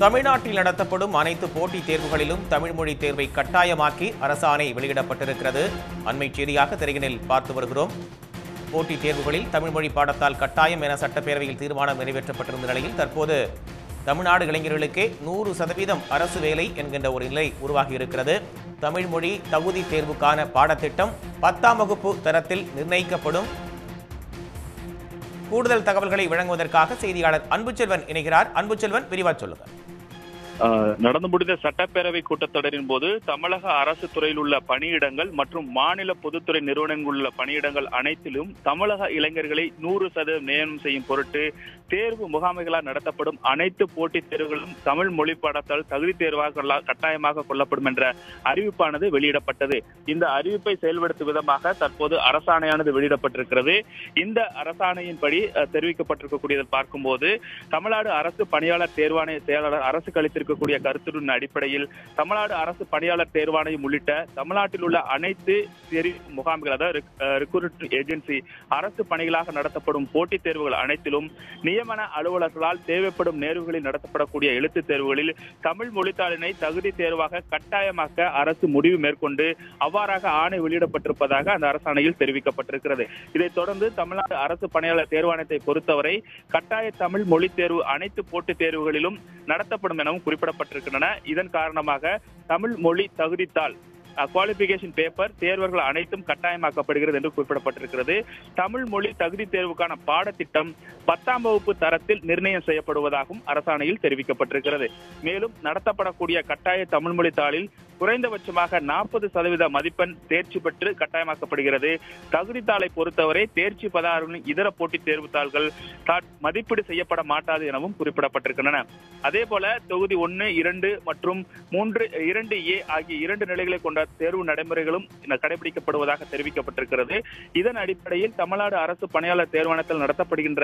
தமிழ்நாட்டில் நடத்தப்படும் அனைத்து போட்டித் தேர்வுகளிலும் தமிழ் மொழி தேர்வை கட்டாயமாக்கி அரசாணை வெளியிடப்பட்டிருக்கிறது. அண்மை செய்தியாக திரையினில் பார்த்து வருகிறோம். போட்டித் தேர்வுகளில் தமிழ் மொழி பாடத்தால் கட்டாயம் என சட்டப்பேரவையில் தீர்மானம் நிறைவேற்றப்பட்டிருந்த நிலையில் தற்போது தமிழ்நாடு இளைஞர்களுக்கே 100% அரசு வேலை என்கின்ற ஒரு நிலை உருவாகியிருக்கிறது. தமிழ் மொழி தகுதி தேர்வுக்கான பாடத்திட்டம் 10ஆம் வகுப்பு தரத்தில் நிர்ணயிக்கப்படும். கூடுதல் தகவல்களை வழங்குவதற்காக செய்தியாளர் அன்புச்செல்வன் இணைகிறார். அன்புச்செல்வன், விரிவா சொல்லுங்க. நடந்து முடிந்த சட்டப்பேரவை கூட்டத்தொடரின் போது தமிழக அரசு துறையில் உள்ள பணியிடங்கள் மற்றும் மாநில பொதுத்துறை நிறுவனங்களில் உள்ள பணியிடங்கள் அனைத்திலும் தமிழக இளைஞர்களை 100% நியமனம் செய்யும் பொருட்டு தேர்வு முகாமைகளால் நடத்தப்படும் அனைத்து போட்டித் தேர்வுகளும் தமிழ் மொழி பாடத்தால் தகுதி தேர்வாக கட்டாயமாக கொள்ளப்படும் என்ற அறிவிப்பானது வெளியிடப்பட்டது. இந்த அறிவிப்பை செயல்படுத்தும் விதமாக தற்போது அரசாணையானது வெளியிடப்பட்டிருக்கிறது. இந்த அரசாணையின்படி தெரிவிக்கப்பட்டிருக்கக்கூடியதை பார்க்கும்போது தமிழ்நாடு அரசு பணியாளர் தேர்வாணைய செயலாளர் அரசு கழித்திருக்கக்கூடிய கருத்துடன் அடிப்படையில் தமிழ்நாடு அரசு பணியாளர் தேர்வாணையம் உள்ளிட்ட தமிழ்நாட்டில் உள்ள அனைத்து தேர்வு முகாம்கள், அதாவது ரிக்ரூட்மெண்ட் ஏஜென்சி அரசு பணிகளாக நடத்தப்படும் போட்டித் தேர்வுகள் அனைத்திலும் நியமன அலுவலர்களால் தேவைப்படும் நேர்வுகளில் நடத்தப்படக்கூடிய எழுத்துத் தேர்வுகளில் தமிழ் மொழித்தாளினை தகுதி தேர்வாக கட்டாயமாக்க அரசு முடிவு மேற்கொண்டு அவ்வாறாக ஆணை வெளியிடப்பட்டிருப்பதாக அந்த அரசாணையில் தெரிவிக்கப்பட்டிருக்கிறது. இதைத் தொடர்ந்து தமிழ்நாடு அரசு பணியாளர் தேர்வாணையத்தை பொறுத்தவரை கட்டாய தமிழ் மொழி தேர்வு அனைத்து போட்டித் தேர்வுகளிலும் நடத்தப்படும் எனவும் குறிப்பிடப்பட்டிருக்கின்றன. இதன் காரணமாக தமிழ் மொழி தகுதித்தாள் குவாலிபிகேஷன் பேப்பர் தேர்வர்கள் அனைத்தும் கட்டாயமாக்கப்படுகிறது என்று குறிப்பிடப்பட்டிருக்கிறது. தமிழ் மொழி தகுதி தேர்வுக்கான பாடத்திட்டம் 10ஆம் வகுப்பு தரத்தில் நிர்ணயம் செய்யப்படுவதாகவும் அரசாணையில் தெரிவிக்கப்பட்டிருக்கிறது. மேலும் நடத்தப்படக்கூடிய கட்டாய தமிழ் மொழி தாளில் குறைந்தபட்சமாக 40% மதிப்பெண் தேர்ச்சி பெற்று கட்டாயமாக்கப்படுகிறது. தகுதித்தாளை பொறுத்தவரை தேர்ச்சி 16 இதர போட்டித் தேர்வு தாள்கள் மதிப்பீடு செய்யப்பட மாட்டாது எனவும் குறிப்பிடப்பட்டிருக்கின்றன. அதே போல தொகுதி 1, 2 மற்றும் 3, 2A ஆகிய 2 நிலைகளை கொண்ட தேர்வு நடைமுறைகளும் கடைபிடிக்கப்படுவதாக தெரிவிக்கப்பட்டிருக்கிறது. இதன் அடிப்படையில் தமிழ்நாடு அரசு பணியாளர் தேர்வாணையத்தில் நடத்தப்படுகின்ற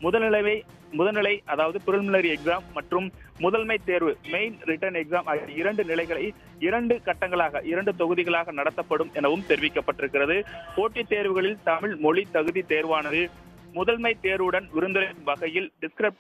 முதல்நிலை அதாவது பிரிலிமினரி எக்ஸாம் மற்றும் முதன்மை தேர்வு மெயின் ரிட்டன் எக்ஸாம் ஆகிய 2 நிலைகளை 2 கட்டங்களாக 2 தொகுதிகளாக நடத்தப்படும் எனவும் தெரிவிக்கப்பட்டிருக்கிறது. போட்டித் தேர்வுகளில் தமிழ் மொழி தகுதி தேர்வானது முதன்மை தேர்வுடன் விருந்துரைக்கும் வகையில்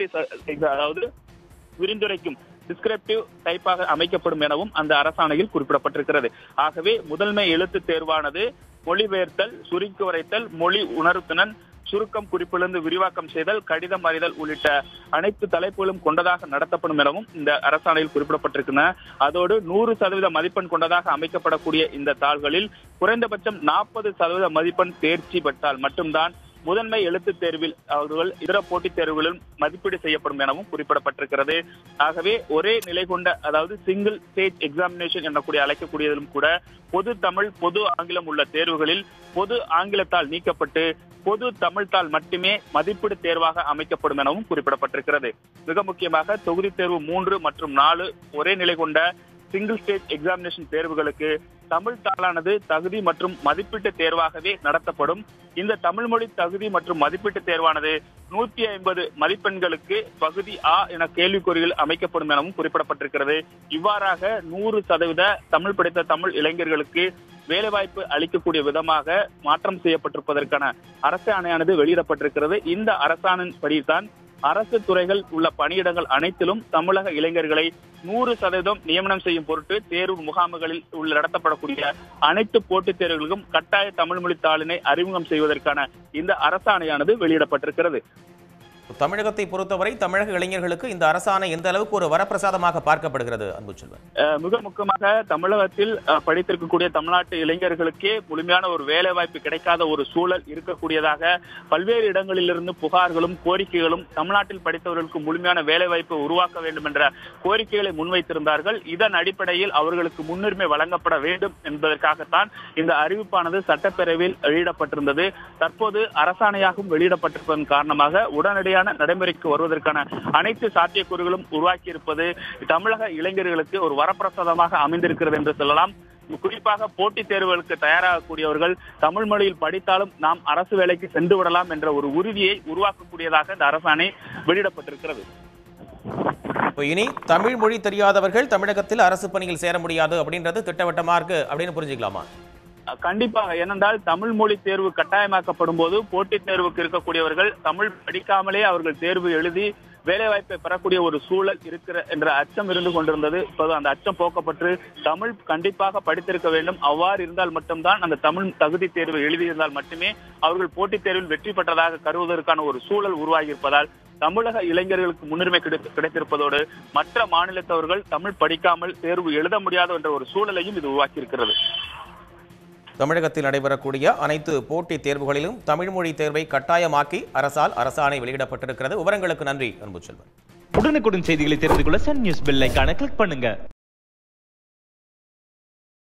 டிஸ்கிரிப்டிவ் டைப்பாக அமைக்கப்படும் எனவும் அந்த அரசாணையில் குறிப்பிடப்பட்டிருக்கிறது. ஆகவே முதன்மை எழுத்து தேர்வானது மொழிபெயர்த்தல், சுருக்கி உரைத்தல், மொழி உணர்த்துணன், சுருக்கம் குறிப்பிலிருந்து விரிவாக்கம் செய்தல், கடிதம் அறிதல் உள்ளிட்ட அனைத்து தலைப்புகளும் கொண்டதாக நடத்தப்படும் எனவும் இந்த அரசாணையில் குறிப்பிடப்பட்டிருக்கின்றன. அதோடு 100% மதிப்பெண் கொண்டதாக அமைக்கப்படக்கூடிய இந்த தாள்களில் குறைந்தபட்சம் 40% மதிப்பெண் தேர்ச்சி பெற்றால் மட்டும்தான் முதன்மை எழுத்து தேர்வில் அவர்கள் இதர போட்டித் தேர்வுகளிலும் மதிப்பீடு செய்யப்படும் எனவும் குறிப்பிடப்பட்டிருக்கிறது. ஆகவே ஒரே நிலை கொண்ட, அதாவது சிங்கிள் ஸ்டேஜ் எக்ஸாமினேஷன் எனக்கூடிய அழைக்கக்கூடியதிலும் கூட பொது தமிழ், பொது ஆங்கிலம் உள்ள தேர்வுகளில் பொது ஆங்கிலத்தால் நீக்கப்பட்டு பொது தமிழ்த்தால் மட்டுமே மதிப்பீடு தேர்வாக அமைக்கப்படும் எனவும் குறிப்பிடப்பட்டிருக்கிறது. மிக முக்கியமாக தொகுதி தேர்வு 3 மற்றும் 4 ஒரே நிலை கொண்ட சிங்கிள் ஸ்டேஜ் எக்ஸாமினேஷன் தேர்வுகளுக்கு தமிழ் தாளானது தகுதி மற்றும் மதிப்பீட்டு தேர்வாகவே நடத்தப்படும். இந்த தமிழ் மொழி தகுதி மற்றும் மதிப்பீட்டு தேர்வானது 150 மதிப்பெண்களுக்கு பகுதி ஆ என கேள்விக்குறிகள் அமைக்கப்படும் எனவும் குறிப்பிடப்பட்டிருக்கிறது. இவ்வாறாக 100% தமிழ் படித்த தமிழ் இளைஞர்களுக்கு வேலைவாய்ப்பு அளிக்கக்கூடிய விதமாக மாற்றம் செய்யப்பட்டிருப்பதற்கான அரசாணையானது வெளியிடப்பட்டிருக்கிறது. இந்த அரசாணையின்படிதான் அரசு துறைகள் உள்ள பணியிடங்கள் அனைத்திலும் தமிழக இளைஞர்களை 100% நியமனம் செய்யும் பொருட்டு தேர்வு முகாம்களில் உள்ள நடத்தப்படக்கூடிய அனைத்து போட்டித் தேர்வுகளுக்கும் கட்டாய தமிழ் மொழி தாளினை அறிமுகம் செய்வதற்கான இந்த அரசாணையானது வெளியிடப்பட்டிருக்கிறது. தமிழகத்தை பொறுத்தவரை தமிழக இளைஞர்களுக்கு இந்த அரசாணை எந்த அளவுக்கு ஒரு வரப்பிரசாதமாக பார்க்கப்படுகிறது அன்புச்செல்வன்? மிக முக்கியமாக தமிழகத்தில் படித்திருக்கக்கூடிய தமிழ்நாட்டு இளைஞர்களுக்கே முழுமையான ஒரு வேலை வாய்ப்பு கிடைக்காத ஒரு சூழல் இருக்கக்கூடியதாக பல்வேறு இடங்களிலிருந்து புகார்களும் கோரிக்கைகளும் தமிழ்நாட்டில் படித்தவர்களுக்கு முழுமையான வேலை வாய்ப்பை உருவாக்க வேண்டும் என்ற கோரிக்கைகளை முன்வைத்திருந்தார்கள். இதன் அடிப்படையில் அவர்களுக்கு முன்னுரிமை வழங்கப்பட வேண்டும் என்பதற்காகத்தான் இந்த அறிவிப்பானது சட்டப்பேரவையில் வெளியிடப்பட்டிருந்தது. தற்போது அரசாணையாகவும் வெளியிடப்பட்டிருப்பதன் காரணமாக உடனடியாக நடைமுறைக்கு வருவதற்கான அனைத்து சாத்தியக்கூறுகளும் உருவாக்கி இருப்பது தமிழக இளைஞர்களுக்கு ஒரு வரப்பிரசாதமாக அமைந்திருக்கிறது என்று சொல்லலாம். குறிப்பாக போட்டித் தேர்வுகளுக்கு தயாராகக்கூடியவர்கள் தமிழ் மொழியில் படித்தாலும் நாம் அரசு வேலைக்கு சென்று விடலாம் என்ற ஒரு உறுதியை உருவாக்கக்கூடியதாக இந்த அரசாணை வெளியிடப்பட்டிருக்கிறது. இனி தமிழ் மொழி தெரியாதவர்கள் தமிழகத்தில் அரசு பணியில் சேர முடியாது அப்படின்றது திட்டவட்டமா இருக்கு அப்படின்னு புரிஞ்சுக்கலாமா? கண்டிப்பாக. ஏனென்றால் தமிழ் மொழி தேர்வு கட்டாயமாக்கப்படும் போது போட்டித் தேர்வுக்கு இருக்கக்கூடியவர்கள் தமிழ் படிக்காமலே அவர்கள் தேர்வு எழுதி வேலைவாய்ப்பை பெறக்கூடிய ஒரு சூழல் என்ற அச்சம் இருந்து கொண்டிருந்தது. இப்போது அந்த அச்சம் போக்கப்பட்டு தமிழ் கண்டிப்பாக படித்திருக்க வேண்டும். அவ்வாறு இருந்தால் மட்டும்தான் அந்த தமிழ் தகுதி தேர்வை எழுதியிருந்தால் மட்டுமே அவர்கள் போட்டித் தேர்வில் வெற்றி பெற்றதாக கருதுவதற்கான ஒரு சூழல் உருவாகி இருப்பதால் தமிழக இளைஞர்களுக்கு முன்னுரிமை கிடைத்திருப்பதோடு மற்ற மாநிலத்தவர்கள் தமிழ் படிக்காமல் தேர்வு எழுத முடியாத என்ற ஒரு சூழலையும் இது உருவாக்கி இருக்கிறது. தமிழகத்தில் நடைபெறக்கூடிய அனைத்து போட்டித் தேர்வுகளிலும் தமிழ் மொழி தேர்வை கட்டாயமாக்கி அரசால் அரசாணை வெளியிடப்பட்டிருக்கிறது. விவரங்களுக்கு நன்றி அன்புச்செல்வன். உடனுக்குடன் செய்திகளை தெரிந்து கொள்ள சன் நியூஸ் பெல் ஐகானை கிளிக் பண்ணுங்க.